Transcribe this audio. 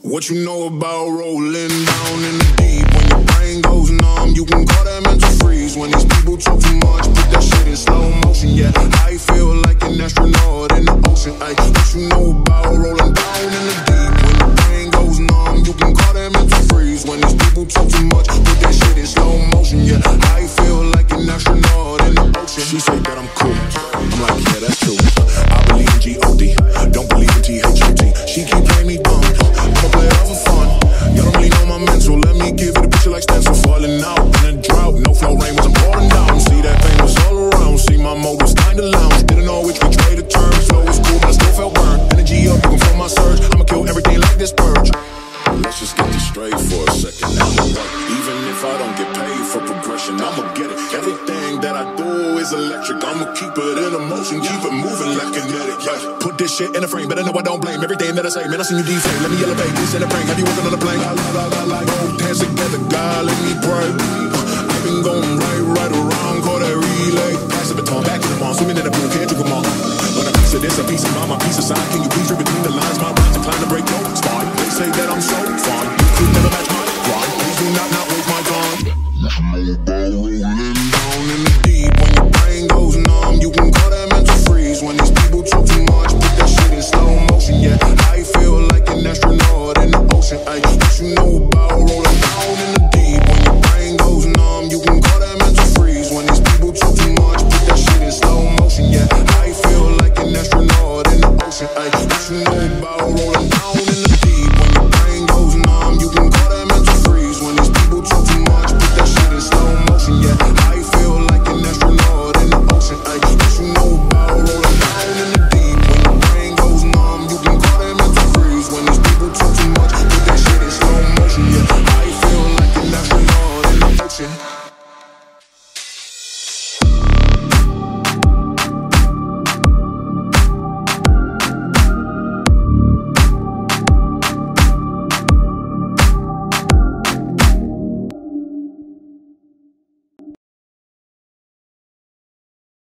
What you know about rolling down in the deep? When your brain goes numb, you can call that mental freeze. When these people talk too much, put that shit in slow motion. Yeah, I feel like an astronaut in the ocean. Ay, what you know about rolling down in the deep? When your brain goes numb, you can call that mental freeze. When these people talk too much, put that shit in slow motion. Yeah, I feel like an astronaut in the ocean. She say that I'm cool. I'm like, yeah, that's true. I believe in G-O-D, don't believe in T-H-O-T. She keep playing me dumb. I'ma play it out for fun. Y'all don't really know my mental. Let me give it a picture like stencil. Falling out in a drought. No flow rain was I'm pouring down. See that pain was all around. See my mode was kinda lounge. Didn't know which way to turn. Flow was cool, but I still felt burned. Energy up, looking for my surge. I'ma kill everything like this purge. Let's just get this straight for a second. I'ma work. Even if I don't get paid for progression, I'ma get it. Everything that I do is electric. I'ma keep it in motion, keep it moving like kinetic. Yeah. Put this shit in a frame, better know I don't blame everything that I say. Man, I seen you defame. Let me elevate this in a prank. Have you working on a plane? Both hands together, God, let me pray. I've been going right around, call that relay. Pass the baton, back to the mall, swimming in the pool, can't drink them all. When a piece of this, a piece of mine, my piece of side. Can you please read between the lines? My rhymes inclined to break your spine. They say that I'm so fun. You could never match my grind. Please do not waste my time. Rolling down in the deep. When your brain goes numb, you can call that mental freeze. When these people talk too much, put that shit in slow motion. Yeah, I feel like an astronaut in the ocean. Ay, what you know about rolling down in the deep? When your brain goes numb, you can call that mental freeze. When these people talk too much, put that shit in slow motion. Yeah, I feel like an astronaut in the ocean. Ay, what you know about rolling down in the deep? When your brain goes numb, you can call that mental freeze. When these people talk too much, put that shit in slow motion. Yeah.